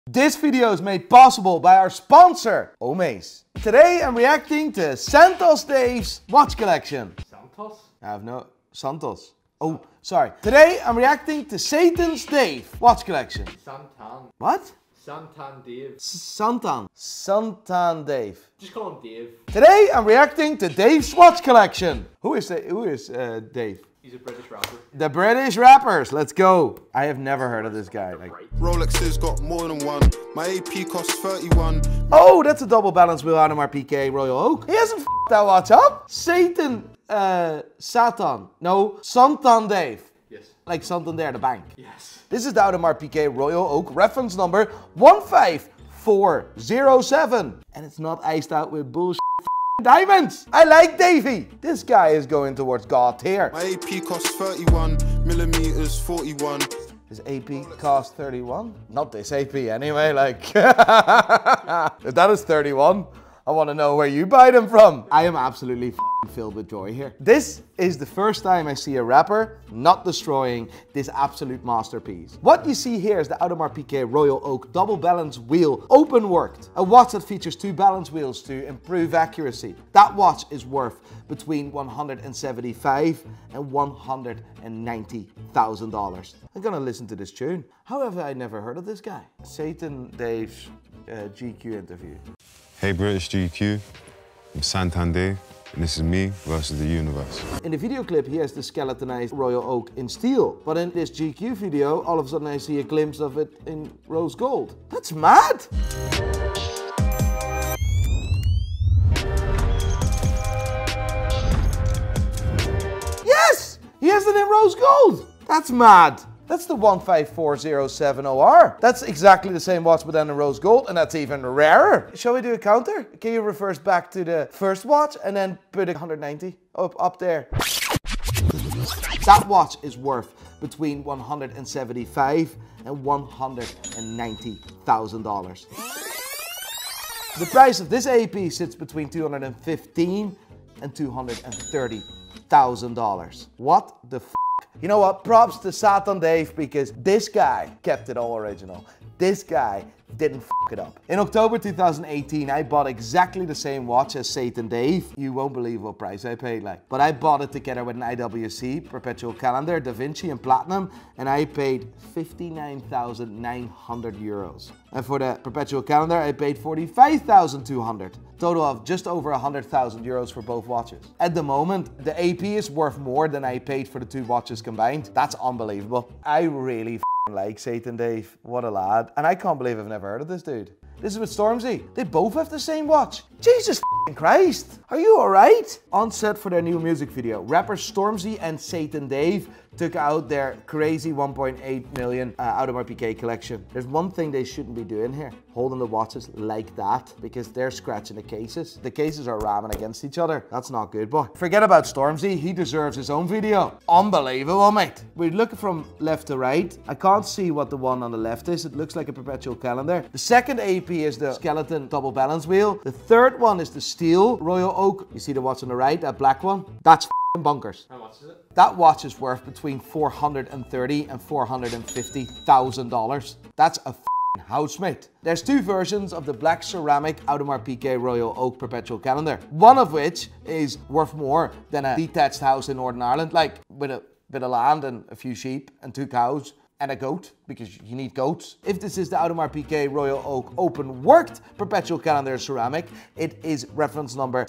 This video is made possible by our sponsor, Omaze. Today I'm reacting to Santos Dave's watch collection. Santos? I have no... Santos. Oh, sorry. Today I'm reacting to Satan's Dave watch collection. Santan. What? Santan Dave. Santan. Santan Dave. Just call him Dave. Today I'm reacting to Dave's watch collection. Who is Dave? He's a British rapper. The British rappers. Let's go. I have never heard of this guy. Like, Rolexes got more than one. My AP costs 31. oh, that's a double balance wheel Audemars Piguet Royal Oak. He hasn't f***ed that watch up. Satan, Satan. No, Santan Dave. Yes. Like Santander, the bank. Yes. This is the Audemars Piguet Royal Oak, reference number 15407. And it's not iced out with bullshit diamonds. I like Davey. This guy is going towards God tier. My AP costs 31. Millimeters 41. His AP cost 31? Not this AP anyway, like. If that is 31, I want to know where you buy them from. I am absolutely filled with joy here. This is the first time I see a rapper not destroying this absolute masterpiece. What you see here is the Audemars Piguet Royal Oak double balance wheel, open worked. A watch that features two balance wheels to improve accuracy. That watch is worth between $175,000 and $190,000. I'm gonna listen to this tune. How have I never heard of this guy? Satan Dave's GQ interview. Hey British GQ, I'm Santan Dave, and this is me versus the universe. In the video clip, he has the skeletonized Royal Oak in steel. But in this GQ video, all of a sudden I see a glimpse of it in rose gold. That's mad! Yes! He has it in rose gold! That's mad! That's the 15407OR. That's exactly the same watch but then in rose gold, and that's even rarer. Shall we do a counter? Can you reverse back to the first watch and then put a 190 up there? That watch is worth between $175,000 and $190,000. The price of this AP sits between $215,000 and $230,000. What the f***? You know what? Props to Satan Dave, because this guy kept it all original. This guy didn't f*** it up. In October 2018, I bought exactly the same watch as Satan Dave. You won't believe what price I paid, like. But I bought it together with an IWC, Perpetual Calendar, Da Vinci and Platinum, and I paid 59,900 euros. And for the Perpetual Calendar, I paid 45,200. Total of just over 100,000 euros for both watches. At the moment, the AP is worth more than I paid for the two watches combined. That's unbelievable. I really like Satan Dave. What a lad. And I can't believe I've never heard of this dude. This is with Stormzy. They both have the same watch. Jesus Christ. Are you alright? On set for their new music video, rappers Stormzy and Satan Dave took out their crazy 1.8 million Audemars Piguet collection. There's one thing they shouldn't be doing here. Holding the watches like that, because they're scratching the cases. The cases are ramming against each other. That's not good, boy. Forget about Stormzy. He deserves his own video. Unbelievable, mate. We're looking from left to right. I can't see what the one on the left is. It looks like a Perpetual Calendar. The second AP is the skeleton double balance wheel. The third one is the steel Royal Oak. You see the watch on the right, that black one? That's bunkers. How much is it? That watch is worth between $430,000 and $450,000. That's a house, mate. There's two versions of the black ceramic Audemars Piguet Royal Oak Perpetual Calendar. One of which is worth more than a detached house in Northern Ireland, like with a bit of land and a few sheep and 2 cows and a goat, because you need goats. If this is the Audemars Piguet Royal Oak open worked Perpetual Calendar ceramic, it is reference number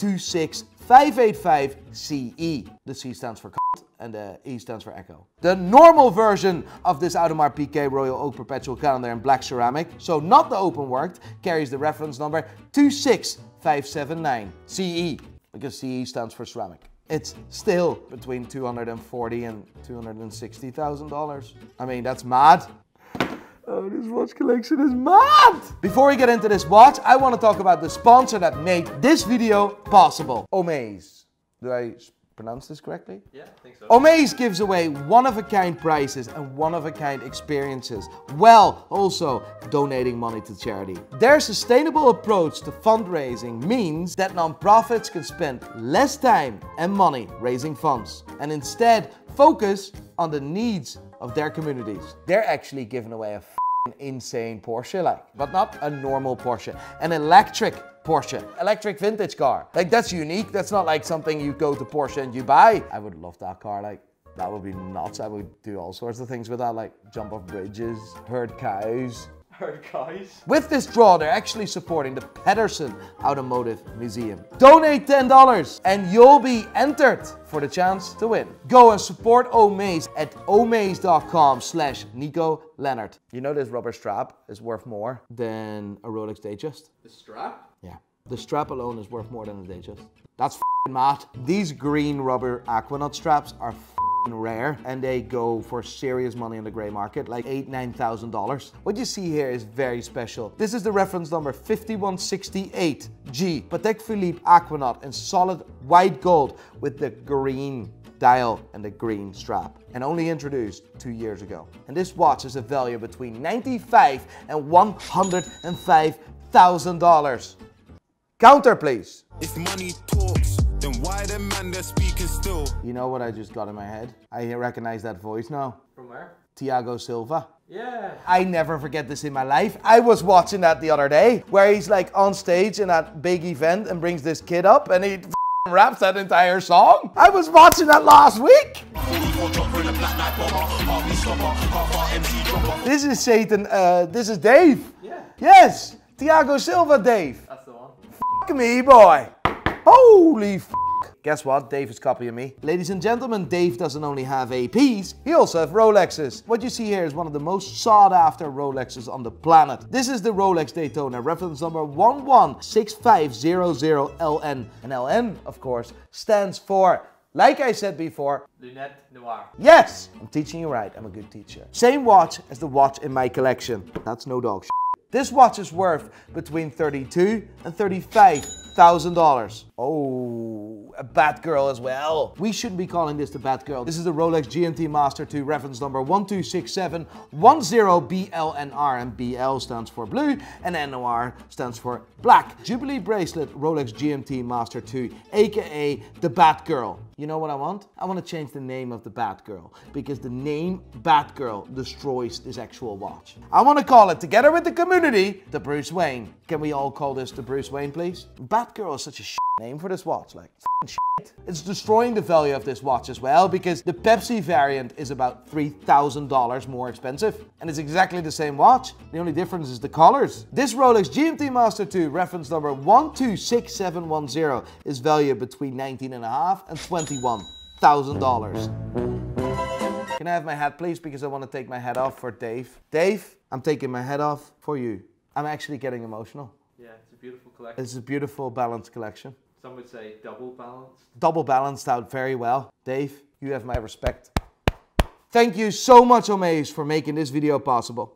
26585CE. The C stands for and the E stands for Echo. The normal version of this Audemars Piguet Royal Oak Perpetual Calendar in black ceramic, so not the open worked, carries the reference number 26579CE, because CE stands for ceramic. It's still between $240,000 and $260,000. I mean, that's mad. Oh, this watch collection is mad! Before we get into this watch, I want to talk about the sponsor that made this video possible. Omaze. Do I pronounce this correctly? Yeah, I think so. Omaze gives away one-of-a-kind prizes and one-of-a-kind experiences, while also donating money to charity. Their sustainable approach to fundraising means that non-profits can spend less time and money raising funds, and instead focus on the needs of their communities. They're actually giving away a insane Porsche, like, but not a normal Porsche, an electric Porsche, electric vintage car. Like, that's unique. That's not like something you go to Porsche and you buy. I would love that car, like, that would be nuts. I would do all sorts of things with that, like jump off bridges, herd cows. Herd cows. With this draw, they're actually supporting the Pedersen Automotive Museum. Donate $10 and you'll be entered for the chance to win. Go and support Omaze at omaze.com/Nico Leonard. You know this rubber strap is worth more than a Rolex Datejust? The strap? Yeah. The strap alone is worth more than a Datejust. That's f***ing mad. These green rubber Aquanaut straps are rare and they go for serious money in the grey market, like $8,000–9,000. What you see here is very special. This is the reference number 5168G Patek Philippe Aquanaut in solid white gold with the green dial and the green strap, and only introduced 2 years ago. And this watch is a value between $95,000 and $105,000. Counter, please. If money talks, then why the man they're speaking still? You know what I just got in my head? I recognize that voice now. From where? Thiago Silva. Yeah. I never forget this in my life. I was watching that the other day, where he's like on stage in that big event and brings this kid up and he raps that entire song. I was watching that last week. This is Satan, this is Dave. Yeah. Yes, Thiago Silva Dave. That's the one. F me, boy. Holy f. Guess what? Dave is copying me. Ladies and gentlemen, Dave doesn't only have APs, he also has Rolexes. What you see here is one of the most sought after Rolexes on the planet. This is the Rolex Daytona, reference number 116500LN. And LN, of course, stands for, like I said before, Lunette Noir. yes! I'm teaching you right, I'm a good teacher. Same watch as the watch in my collection. That's no dog shit. This watch is worth between $32,000 and $35,000. Oh, a Batgirl as well. We shouldn't be calling this the Batgirl. This is the Rolex GMT Master 2 reference number 126710BLNR, and BL stands for blue and NOR stands for black. Jubilee bracelet Rolex GMT Master 2, aka the Batgirl. You know what I want? I want to change the name of the Batgirl because the name Batgirl destroys this actual watch. I want to call it, together with the community, the Bruce Wayne. Can we all call this the Bruce Wayne, please? Batgirl is such a name for this watch, like shit. It's destroying the value of this watch as well because the Pepsi variant is about $3,000 more expensive and it's exactly the same watch. The only difference is the colors. This Rolex GMT Master 2 reference number 126710 is valued between $19,500 and $21,000. Can I have my hat, please? Because I want to take my hat off for Dave. Dave, I'm taking my hat off for you. I'm actually getting emotional. Yeah, it's a beautiful collection. It's a beautiful balanced collection. Some would say double balanced. Double balanced out very well. Dave, you have my respect. Thank you so much, Omaze, for making this video possible.